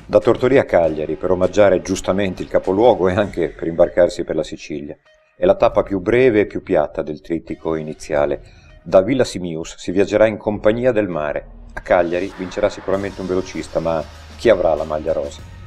Da Tortori a Cagliari per omaggiare giustamente il capoluogo e anche per imbarcarsi per la Sicilia. È la tappa più breve e più piatta del trittico iniziale. Da Villa Simius si viaggerà in compagnia del mare. A Cagliari vincerà sicuramente un velocista, ma chi avrà la maglia rosa?